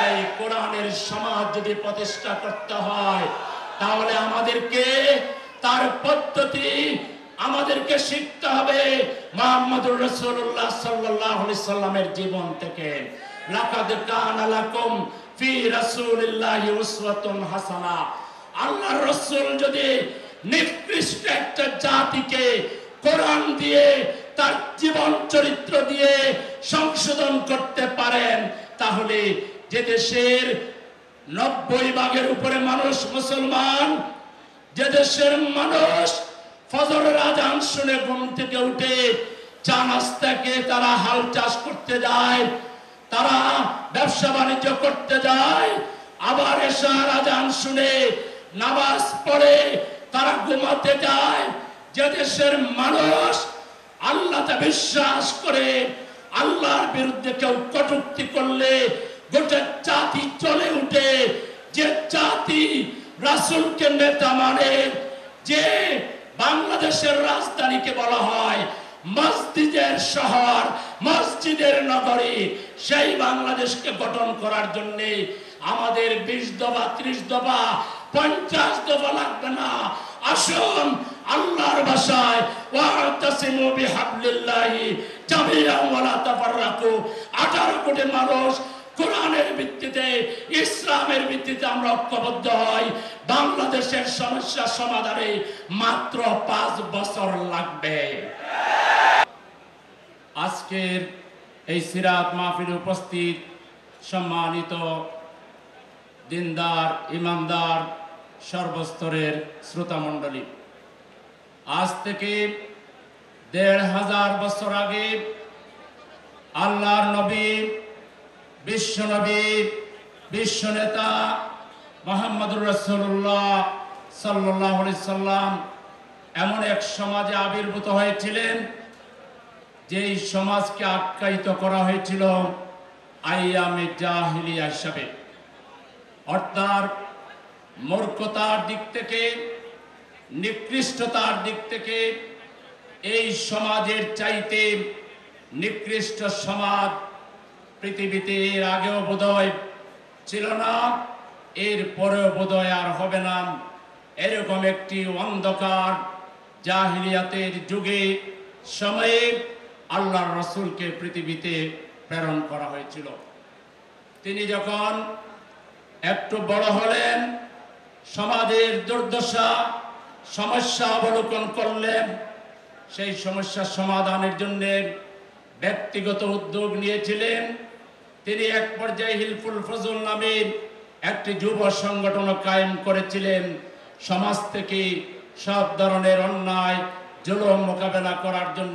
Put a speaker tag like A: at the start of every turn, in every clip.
A: সেই কোরআনের সমাজ যদি প্রতিষ্ঠা করতে হয় তাহলে আমাদেরকে তার পদ্ধতি আমাদেরকে শিখতে হবে মুহাম্মদুর রাসূলুল্লাহ সাল্লাল্লাহু আলাইহি সাল্লামের জীবন থেকে। লাকাদ কানা লাকুম ফি রাসূলিল্লাহি উসওয়াতুন হাসানা। আল্লাহর রাসূল যদি নিকৃষ্ট একটা জাতিকে কোরআন দিয়ে তার জীবন চরিত্র দিয়ে সংশোধন করতে পারেন তাহলে যে দেশের 90% উপরে মানুষ মুসলমান, যে দেশের মানুষ ফজরের আযান শুনে ঘুম থেকে উঠে চা নাস্তাকে তারা হাল চাষ করতে যায়, তারা ব্যবসা বাণিজ্য করতে যায়, আবার এশার আযান শুনে নামাজ পড়ে তারা ঘুমাতে যায়, যে দেশের মানুষ আল্লাহতে বিশ্বাস করে আল্লাহর বিরুদ্ধে কেউ কটূক্তি করলে গোটা জাতি চলে উঠে, যে জাতি রাসূলকে নেতা মানে, যে বাংলাদেশের রাজধানীকে বলা হয় মসজিদের শহর, মসজিদের নগরী, সেই বাংলাদেশকে গঠন করার জন্য আমাদের 20 দফা 30 দফা 50 দফা লাগবে না। আসুন আল্লাহর ভাষায় ওয়াতাসিমু বিহাবলিল্লাহি জামিআন ওয়া লা তাফাররাকু। 18 কোটি মানুষ কোরআনের ভিত্তিতে, ইসলামের ভিত্তিতে আমরা ঐক্যবদ্ধ হই। বাংলাদেশের সমস্যা সমাধানে মাত্র 5 বছর লাগবে। আজকের এই সিরাত মাহফিলে উপস্থিত সম্মানিত দিনদার, ইমানদার, সর্বস্তরের শ্রোতা মণ্ডলী, আজ থেকে 1500 বছর আগে আল্লাহর নবী, বিশ্বনবী, বিশ্বনেতা মুহাম্মদুর রাসূলুল্লাহ সাল্লাল্লাহু আলাইহি সাল্লাম এমন এক সমাজে আবির্ভূত হয়েছিলেন যেই সমাজকে আখ্যায়িত করা হয়েছিল আইয়ামে জাহিলিয়া হিসাবে। অর্থাৎ মূর্খতার দিক থেকে, নিকৃষ্টতার দিক থেকে এই সমাজের চাইতে নিকৃষ্ট সমাজ পৃথিবীতে এর আগেও বোধহয় ছিল না, এর পরেও বোধহয় আর হবে না। এরকম একটি অন্ধকার জাহিলিয়াতের যুগে সময়ে আল্লাহর রাসূলকে পৃথিবীতে প্রেরণ করা হয়েছিল। তিনি যখন একটু বড় হলেন, সমাজের দুর্দশা সমস্যা অবলোকন করলেন, সেই সমস্যার সমাধানের জন্য ব্যক্তিগত উদ্যোগ নিয়েছিলেন। তিনি এক পর্যায়ে হিলফুল ফজল নামে একটি যুব সংগঠন কায়েম করেছিলেন, সমাজ থেকে সব ধরনের অন্যায় জুলুম মোকাবেলা করার জন্য।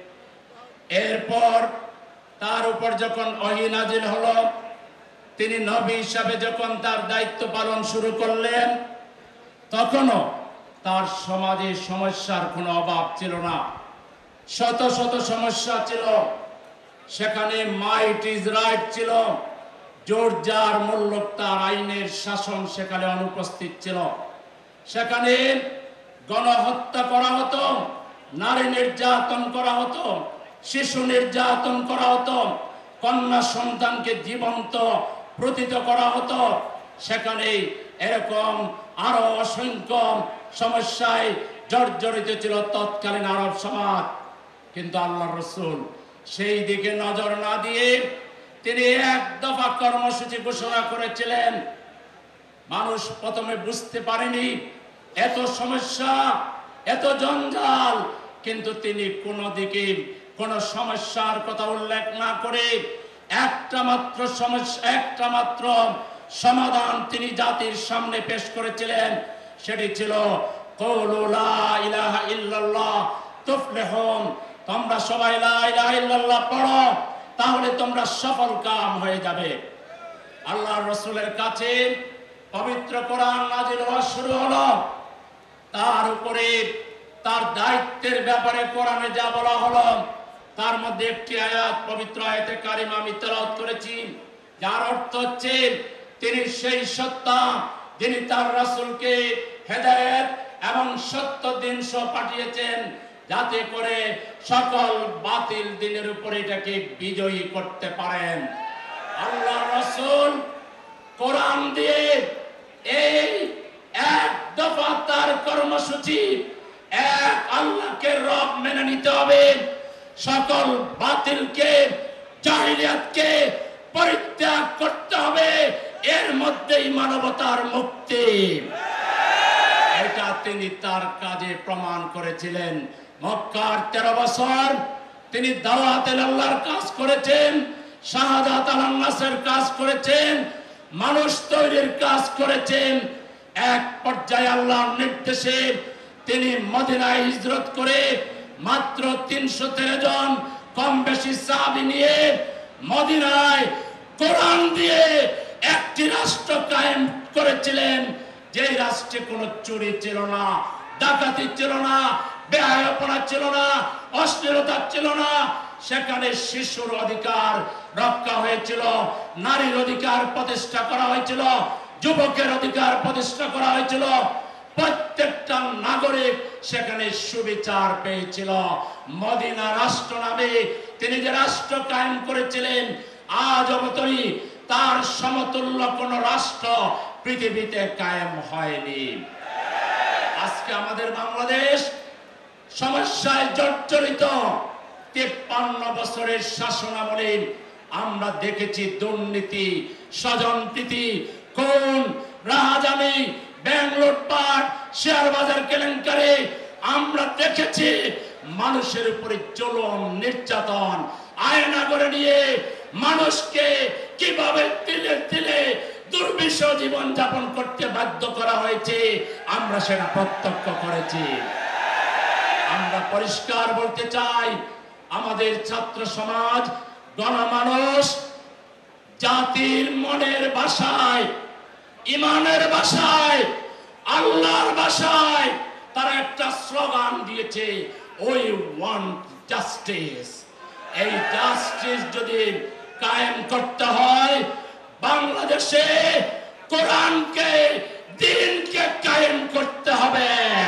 A: এরপর তার উপর যখন ওহী নাজিল হলো, তিনি নবী হিসাবে যখন তার দায়িত্ব পালন শুরু করলেন, তখনও তার সমাজে সমস্যার কোনো অভাব ছিল না। শত শত সমস্যা ছিল, সেখানে মাইট ইজ রাইট ছিল, জোর যার মূল্যক তার আইনের শাসন সেখানে অনুপস্থিত ছিল। সেখানে গণহত্যা করা হতো, নারী নির্যাতন করা হতো, শিশু নির্যাতন করা হতো, কন্যা সন্তানকে জীবন্ত প্রতিত করা হতো। সেখানে এরকম আরো অসংখ্য সমস্যায় জর্জরিত ছিল তৎকালীন আরব সমাজ। কিন্তু আল্লাহর রাসূল সেই দিকে নজর না দিয়ে তিনি এক দফা কর্মসূচি ঘোষণা করেছিলেন। মানুষ প্রথমে বুঝতে পারেনি এত সমস্যা, এত জঞ্জাল, কিন্তু তিনি কোনো দিকে কোনো সমস্যার কথা উল্লেখ না করে একটা মাত্র সমস্যা, একটা মাত্র সমাধান তিনি জাতির সামনে পেশ করেছিলেন। সেটি ছিল কওলু লা ইলাহা ইল্লাল্লাহ তুফলিহুন। তোমরা সবাই লা ইলাহা ইল্লাল্লাহ পড়ো, তাহলে তোমরা সফল কাম হয়ে যাবে। আল্লাহর রাসূলের কাছে পবিত্র কোরআন নাযিল হওয়া শুরু হলো। তার উপরে তার দায়িত্বের ব্যাপারে কোরআনে যা বলা হলো, তার মধ্যে একটি আয়াত, পবিত্র আয়াতে কারিমা আমি তেলাওয়াত করেছি, যার অর্থ হচ্ছে তিনি সেই সত্তা যিনি তার রাসূলকে হেদায়েত এবং সত্য দিন সহ পাঠিয়েছেন, যাতে করে সকল বাতিল দিনের উপরে এটাকে বিজয়ী করতে পারেন। আল্লাহর রাসূল কর্মসূচি, এক আল্লাহকে রব মেনে নিতে হবে, সকল বাতিলকে জাহিলিয়াতকে পরিত্যাগ করতে হবে, এর মধ্যেই মানবতার মুক্তি। এটা তিনি তার কাজে প্রমাণ করেছিলেন। মক্কার 13 বছর তিনি দাওয়াতে আল্লাহর কাজ করেছেন, শাহাদাত আল-নাসের কাজ করেছেন, মানুষ তৈরির কাজ করেছেন। এক পর্যায়ে আল্লাহর নির্দেশে তিনি মদিনায় হিজরত করে মাত্র 313 জন কম বেশি সাহাবী নিয়ে মদিনায় কোরআন দিয়ে একটি রাষ্ট্র কায়েম করেছিলেন, যে রাষ্ট্রে কোনো চুরি ছিল না, ডাকাতি ছিল না, বেহায়াপনা ছিল না, অশ্লীলতা ছিল না। সেখানে শিশুর অধিকার রক্ষা হয়েছিল, নারীর অধিকার প্রতিষ্ঠা করা হয়েছিল, যুবকের অধিকার প্রতিষ্ঠা করা হয়েছিল, প্রত্যেকটা নাগরিক সেখানে সুবিচার পেয়েছিল। মদিনা রাষ্ট্র নামে তিনি যে রাষ্ট্র কায়েম করেছিলেন, আজ অবতরী তার সমতুল্য কোন রাষ্ট্র পৃথিবীতে কায়েম হয়নি। আজকে আমাদের বাংলাদেশ সমস্যায় জর্জরিত। 53 বছরের শাসনামলে আমরা দেখেছি দুর্নীতি, স্বজনপ্রীতি, খুন, রাহাজানি, ব্যাংক লুটপাট, শেয়ার বাজার কেলেঙ্কারি। আমরা দেখেছি মানুষের উপরে জুলুম, নির্যাতন, আয়না করে নিয়ে মানুষকে কিভাবে তিলে তিলে দুর্বিষহ জীবন যাপন করতে বাধ্য করা হয়েছে, আমরা সেটা প্রত্যক্ষ করেছি। আমরা পরিষ্কার বলতে চাই, আমাদের ছাত্র সমাজ, গণমানুষ জাতির মনের ভাষায়, ইমানের ভাষায়, আল্লাহর ভাষায় তারা একটা স্লোগান দিয়েছে, উই ওয়ান্ট জাস্টিস। এই জাস্টিস যদি কায়েম করতে হয়, বাংলাদেশে কোরআনকে, দ্বীনকে কায়েম করতে হবে।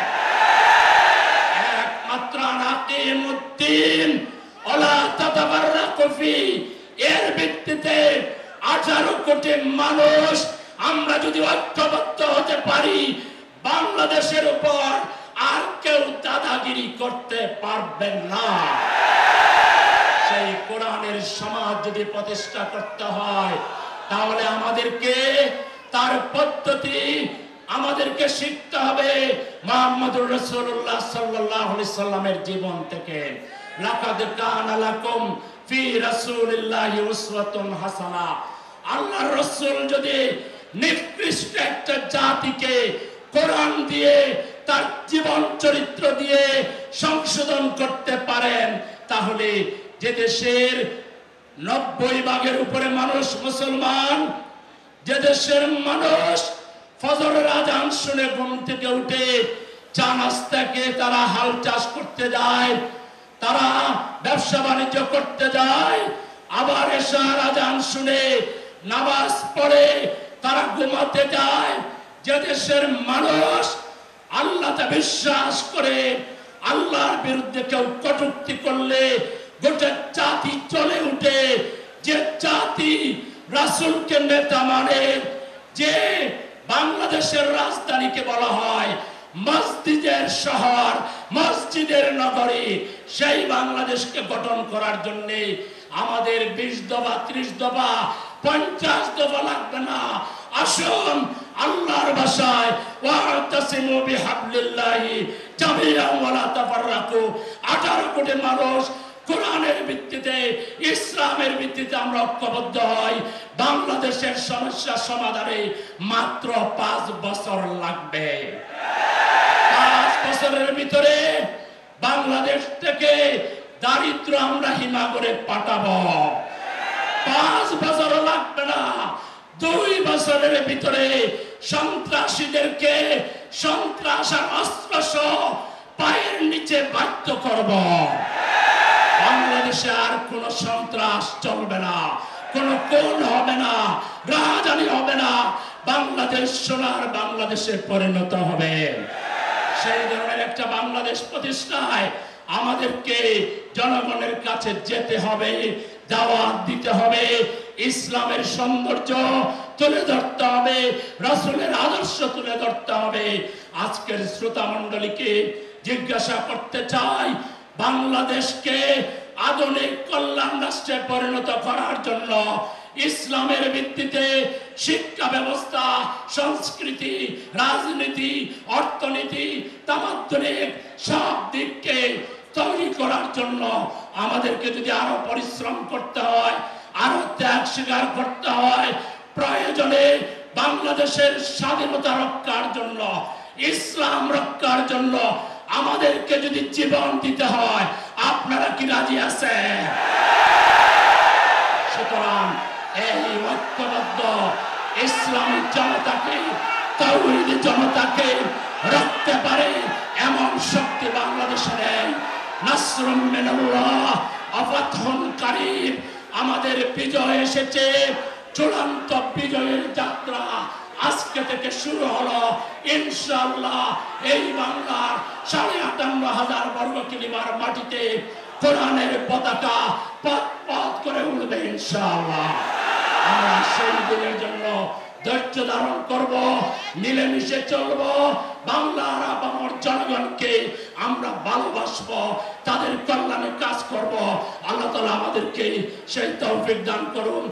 A: একমাত্র আনাকিমুদ্দিন ওয়ালা তাতাফাররাকু ফি, এর ভিত্তিতে 18 কোটি মানুষ আমরা যদি ঐক্যবদ্ধ হতে পারি, বাংলাদেশের উপর আর কেউ দাদাগিরি করতে পারবেন না। সেই কোরআনের সমাজ যদি প্রতিষ্ঠা করতে হয়, তাহলে আমাদেরকে তার পদ্ধতি আমাদেরকে শিখতে হবে মুহাম্মদুর রাসূলুল্লাহ সাল্লাল্লাহু আলাইহি সাল্লামের জীবন থেকে। লাকাদ কানা লাকুম ফি রাসূলিল্লাহি উসওয়াতুন হাসানা। আল্লাহর রাসূল যদি নিকৃষ্ট একটা জাতিকে কোরআন দিয়ে, তার জীবন চরিত্র দিয়ে সংশোধন করতে পারেন, তাহলে যে দেশের 90% উপরে মানুষ মুসলমান, যে দেশের মানুষ ফজরের আজান শুনে ঘুম থেকে উঠে চা নাস্তাকে তারা হাল চাষ করতে যায়, তারা ব্যবসা বাণিজ্য করতে যায়, আবার এশার আজান শুনে নামাজ পড়ে তারা ঘুমাতে যায়, যে দেশের মানুষ আল্লাহতে বিশ্বাস করে, আল্লাহর বিরুদ্ধে কেউ কটূক্তি করলে গোটা জাতি চলে উঠে, যে জাতি রাসূলকে নেতা মানে, যে বাংলাদেশের রাজধানীকে বলা হয় মসজিদের শহর, মসজিদের নগরী, সেই বাংলাদেশকে গঠন করার জন্য আমাদের 20 দফা, 30 দফা, 50 দফা লাগবে না। আসুন আল্লাহর ভাষায় ওয়াতাসিমু বিহাবলিল্লাহি জামিআন ওয়া লা তাফাররাকু। 18 কোটি মানুষ কোরআনের ভিত্তিতে, ইসলামের ভিত্তিতে আমরা ঐক্যবদ্ধ হই, বাংলাদেশের সমস্যা সমাধানে মাত্র 5 বছর লাগবে। 5 বছরের ভিতরে বাংলাদেশ থেকে দারিদ্র আমরা হিমাগরে পাঠাবো। 5 বছর লাগবে না, 2 বছরের ভিতরে সন্ত্রাসীদেরকে সন্ত্রাস আর অস্ত্র সহ পায়ের নিচে বাধ্য করব। বাংলাদেশে আর কোন সন্ত্রাস চলবে না, কোন খুন হবে না, রাজধানী হবে না, বাংলাদেশ সোনার বাংলাদেশে পরিণত হবে। সেই ধরনের একটা বাংলাদেশ প্রতিষ্ঠায় আমাদেরকে জনগণের কাছে যেতে হবে, দাওয়াত দিতে হবে, ইসলামের সৌন্দর্য তুলে ধরতে হবে, রাসূলের আদর্শ তুলে ধরতে হবে। আজকের শ্রোতা মণ্ডলীকে জিজ্ঞাসা করতে চাই, বাংলাদেশকে আধুনিক কল্যাণ রাষ্ট্রে পরিণত করার জন্য ইসলামের ভিত্তিতে শিক্ষা ব্যবস্থা, সংস্কৃতি, রাজনীতি, অর্থনীতি, তামাদ্দুনিক সব দিককে তৈরি করার জন্য আমাদেরকে যদি আরো পরিশ্রম করতে হয়, আরো ত্যাগ স্বীকার করতে হয়, প্রয়োজনে বাংলাদেশের স্বাধীনতা রক্ষার জন্য, ইসলাম রক্ষার জন্য আমাদেরকে যদি জীবন দিতে হয়, আপনারা কি রাজি আছেন? সুতরাং এই ঐক্যবদ্ধ ইসলামী জনতাকে, তাওহীদি জনতাকে রাখতে পারে এমন শক্তি বাংলাদেশে নেই। নাসরুম মিনাল্লাহ ওয়া ফাতহুন কারীব। আমাদের বিজয় এসেছে, চূড়ান্ত বিজয়ের যাত্রা আজকে থেকে শুরু হলো। ইনশাআল্লাহ এই বাংলার ৫৮,০০০ বর্গ কিলোমিটার মাটিতে কোরআনের পতাকা পথ পথ করে উঠবে ইনশাআল্লাহ। আমরা সেই দিনের জন্য ধৈর্য ধারণ করব, মিলেমিশে চলব, বাংলার আপামর জনগণকে আমরা ভালোবাসবো, তাদের কল্যাণে কাজ করব। আল্লাহ তাআলা আমাদেরকে সেই তৌফিক দান করুন।